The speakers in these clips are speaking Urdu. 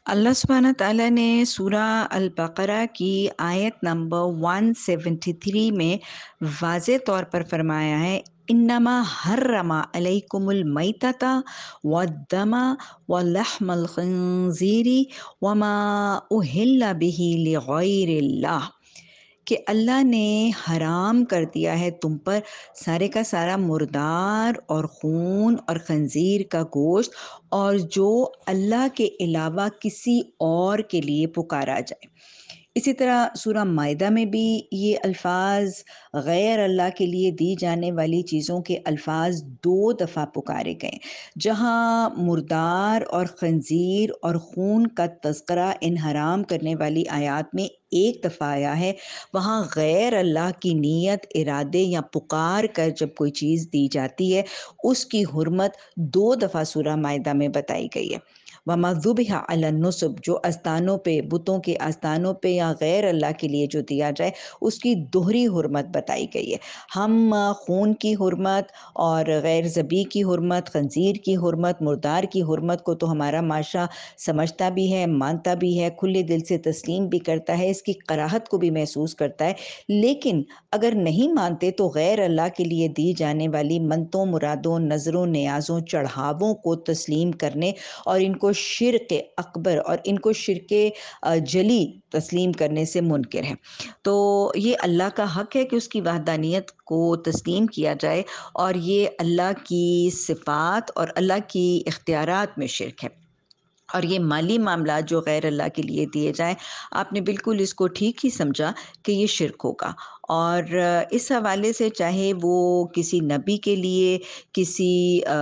اللہ سبحانہ تعالیٰ نے سورہ البقرہ کی آیت نمبر 173 میں واضح طور پر فرمایا ہے، انما حرم علیکم المیتۃ والدم ولحم الخنزیر وما اہل بہ لغیر اللہ، کہ اللہ نے حرام کر دیا ہے تم پر سارے کا سارا مردار اور خون اور خنزیر کا گوشت، اور جو اللہ کے علاوہ کسی اور کے لیے پکارا جائے۔ اسی طرح سورہ مائدہ میں بھی یہ الفاظ، غیر اللہ کے لیے دی جانے والی چیزوں کے الفاظ 2 دفعہ پکارے گئے۔ جہاں مردار اور خنزیر اور خون کا تذکرہ ان حرام کرنے والی آیات میں 1 دفعہ آیا ہے، وہاں غیر اللہ کی نیت، ارادے یا پکار کر جب کوئی چیز دی جاتی ہے، اس کی حرمت 2 دفعہ سورہ مائدہ میں بتائی گئی ہے۔ وَمَا ذُبِحَ عَلَى النُّصُب، جو آستانوں پہ، بتوں کے آستانوں پہ یا غیر اللہ کے لیے جو دیا جائے، اس کی دوہری حرمت بتائی گئی ہے۔ ہم خون کی حرمت اور غیر ذبیح کی حرمت، خنزیر کی حرمت، مردار کی حرمت کو تو ہمارا معاشرہ سمجھتا بھی ہے، مانتا بھی ہے، کھلے دل سے تسلیم بھی کرتا ہے، اس کی کراہت کو بھی محسوس کرتا ہے، لیکن اگر نہیں مانتے تو غیر اللہ کے لیے دی جانے والی منتوں، مرادوں، نظروں، نیازوں، چڑھاووں کو تسلیم کرنے اور ان کو شرک اکبر اور ان کو شرک جلی تسلیم کرنے سے منکر ہے۔ تو یہ اللہ کا حق ہے کہ اس کی وحدانیت کو تسلیم کیا جائے، اور یہ اللہ کی صفات اور اللہ کی اختیارات میں شرک ہے۔ اور یہ مالی معاملات جو غیر اللہ کے لیے دیے جائیں، آپ نے بالکل اس کو ٹھیک ہی سمجھا کہ یہ شرک ہوگا۔ اور اس حوالے سے چاہے وہ کسی نبی کے لیے، کسی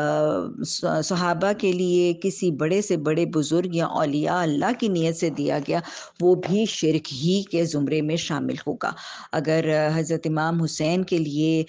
صحابہ کے لیے، کسی بڑے سے بڑے بزرگ یا اولیاء اللہ کی نیت سے دیا گیا، وہ بھی شرک ہی کے زمرے میں شامل ہوگا۔ اگر حضرت امام حسین کے لیے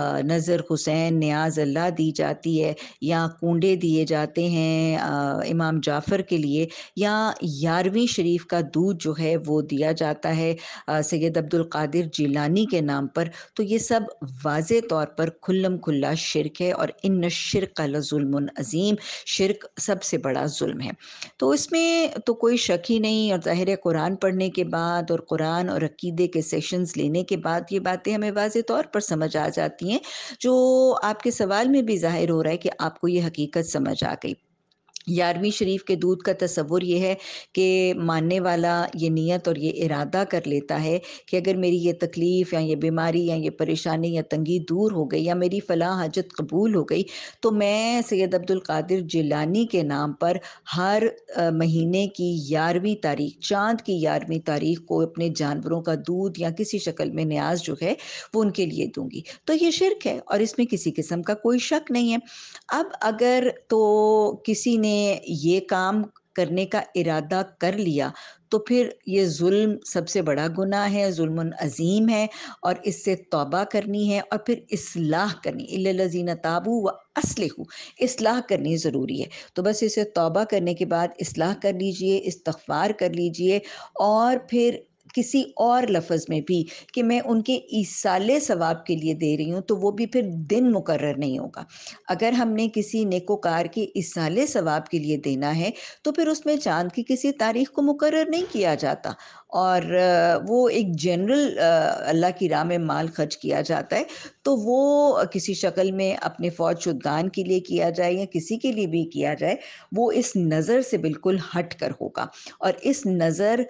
نظر حسین نیاز اللہ دی جاتی ہے، یا کنڈے دیے جاتے ہیں امام جعفر کے لیے، یا 11ویں شریف کا دودھ جو ہے وہ دیا جاتا ہے سید عبد القادر جیلانی کے نام پر، تو یہ سب واضح طور پر کھلم کھلا شرک ہے، اور ان الشرک لظلم عظیم، شرک سب سے بڑا ظلم ہے۔ تو اس میں تو کوئی شک ہی نہیں، اور ظاہر ہے قرآن پڑھنے کے بعد اور قرآن اور عقیدے کے سیشنز لینے کے بعد یہ باتیں ہمیں واضح طور پر سمجھ آ جاتی ہیں، جو آپ کے سوال میں بھی ظاہر ہو رہا ہے کہ آپ کو یہ حقیقت سمجھ آ گئی۔ 11ویں شریف کے دودھ کا تصور یہ ہے کہ ماننے والا یہ نیت اور یہ ارادہ کر لیتا ہے کہ اگر میری یہ تکلیف یا یہ بیماری یا یہ پریشانی یا تنگی دور ہو گئی، یا میری فلاں حاجت قبول ہو گئی، تو میں سید عبد القادر جیلانی کے نام پر ہر مہینے کی 11ویں تاریخ، چاند کی 11ویں تاریخ کو اپنے جانوروں کا دودھ یا کسی شکل میں نیاز جو ہے وہ ان کے لیے دوں گی۔ تو یہ شرک ہے، اور اس میں کسی قسم کا کوئی شک نہیں ہے۔ اب اگر تو کسی نے یہ کام کرنے کا ارادہ کر لیا، تو پھر یہ ظلم سب سے بڑا گناہ ہے، ظلم عظیم ہے، اور اس سے توبہ کرنی ہے، اور پھر اصلاح کرنی، الا الذین تابوا واصلحوا، اصلاح کرنی ضروری ہے۔ تو بس اسے توبہ کرنے کے بعد اصلاح کر لیجئے، استغفار کر لیجئے، اور پھر کسی اور لفظ میں بھی کہ میں ان کے ایصال ثواب کے لیے دے رہی ہوں، تو وہ بھی پھر دن مقرر نہیں ہوگا۔ اگر ہم نے کسی نیکوکار کے ایصال ثواب کے لیے دینا ہے، تو پھر اس میں چاند کی کسی تاریخ کو مقرر نہیں کیا جاتا، اور وہ ایک جنرل اللہ کی راہ میں مال خرچ کیا جاتا ہے، تو وہ کسی شکل میں اپنے فوج شدگان کے لیے کیا جائے یا کسی کے لیے بھی کیا جائے، وہ اس نظر سے بالکل ہٹ کر ہوگا۔ اور اس نظر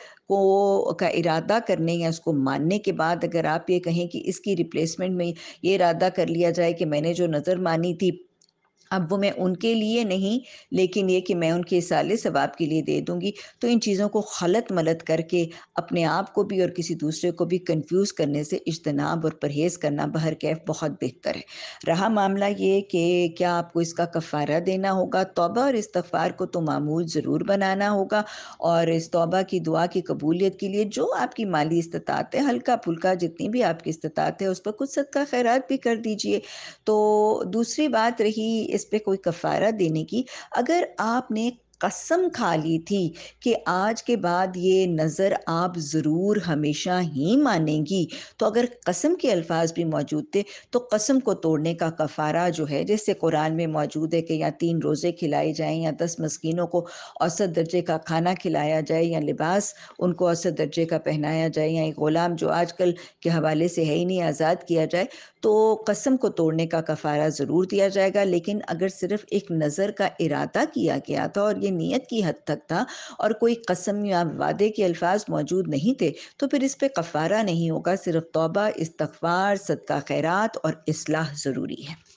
کا ارادہ کرنے یا اس کو ماننے کے بعد اگر آپ یہ کہیں کہ اس کی ریپلیسمنٹ میں یہ ارادہ کر لیا جائے کہ میں نے جو نظر مانی تھی، اب وہ میں ان کے لیے نہیں، لیکن یہ کہ میں ان کے ایصال ثواب کے لیے دے دوں گی، تو ان چیزوں کو خلط ملط کر کے اپنے آپ کو بھی اور کسی دوسرے کو بھی کنفیوز کرنے سے اجتناب اور پرہیز کرنا بہرکیف بہت بہتر ہے۔ رہا معاملہ یہ کہ کیا آپ کو اس کا کفارہ دینا ہوگا، توبہ اور استغفار کو تو معمول ضرور بنانا ہوگا، اور اس توبہ کی دعا کی قبولیت کے لیے جو آپ کی مالی استطاعت ہے، ہلکا پھلکا جتنی بھی آپ کی استطاعت ہے، اس پر کچھ صدقہ خیرات بھی کر دیجئے۔ تو دوسری بات رہی اس پہ کوئی کفارہ دینے کی، اگر آپ نے قسم کھا لی تھی کہ آج کے بعد یہ نظر آپ ضرور ہمیشہ ہی مانیں گی، تو اگر قسم کے الفاظ بھی موجود تھے تو قسم کو توڑنے کا کفارہ جو ہے، جیسے قرآن میں موجود ہے کہ یا 3 روزے کھلائے جائیں، یا 10 مسکینوں کو اوسط درجے کا کھانا کھلایا جائے، یا لباس ان کو اوسط درجے کا پہنایا جائے، یا ایک غلام جو آج کل کے حوالے سے ہے ہی نہیں آزاد کیا جائے، تو قسم کو توڑنے کا کفارہ ضرور دیا جائے گا۔ لیکن اگر صرف ایک نظر کا ارادہ کیا گیا تھا اور یہ نیت کی حد تک تھا اور کوئی قسم یا وعدے کے الفاظ موجود نہیں تھے، تو پھر اس پہ کفارہ نہیں ہوگا، صرف توبہ، استغفار، صدقہ خیرات اور اصلاح ضروری ہے۔